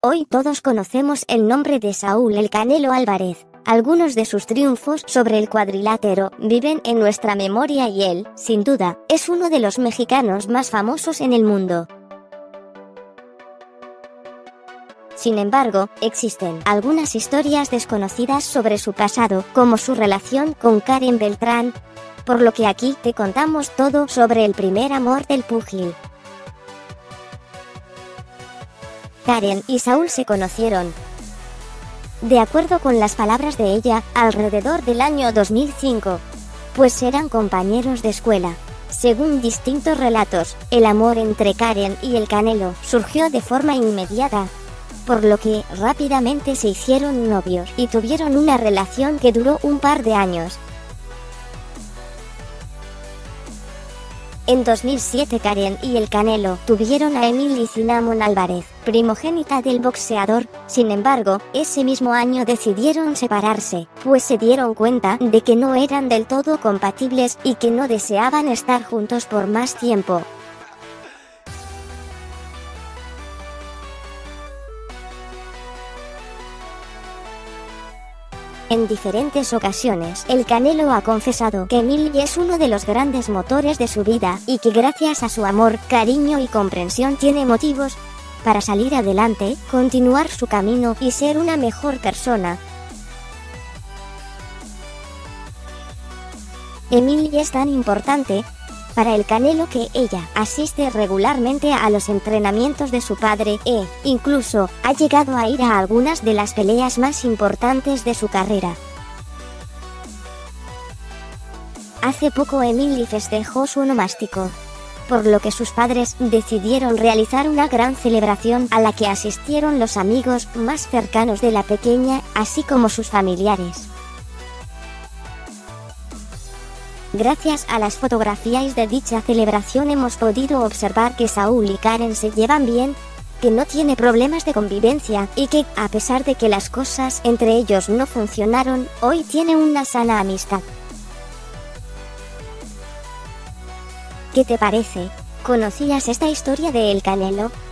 Hoy todos conocemos el nombre de Saúl El Canelo Álvarez. Algunos de sus triunfos sobre el cuadrilátero viven en nuestra memoria y él, sin duda, es uno de los mexicanos más famosos en el mundo. Sin embargo, existen algunas historias desconocidas sobre su pasado, como su relación con Karen Beltrán, por lo que aquí te contamos todo sobre el primer amor del púgil. Karen y Saúl se conocieron, de acuerdo con las palabras de ella, alrededor del año 2005, pues eran compañeros de escuela. Según distintos relatos, el amor entre Karen y el Canelo surgió de forma inmediata, por lo que rápidamente se hicieron novios y tuvieron una relación que duró un par de años. En 2007 Karen y el Canelo tuvieron a Emily Cinnamon Álvarez, primogénita del boxeador. Sin embargo, ese mismo año decidieron separarse, pues se dieron cuenta de que no eran del todo compatibles y que no deseaban estar juntos por más tiempo. En diferentes ocasiones, el Canelo ha confesado que Emily es uno de los grandes motores de su vida y que gracias a su amor, cariño y comprensión tiene motivos para salir adelante, continuar su camino y ser una mejor persona. Emily es tan importante para el Canelo que ella asiste regularmente a los entrenamientos de su padre e, incluso, ha llegado a ir a algunas de las peleas más importantes de su carrera. Hace poco Emily festejó su onomástico, por lo que sus padres decidieron realizar una gran celebración a la que asistieron los amigos más cercanos de la pequeña, así como sus familiares. Gracias a las fotografías de dicha celebración hemos podido observar que Saúl y Karen se llevan bien, que no tiene problemas de convivencia y que, a pesar de que las cosas entre ellos no funcionaron, hoy tiene una sana amistad. ¿Qué te parece? ¿Conocías esta historia de El Canelo?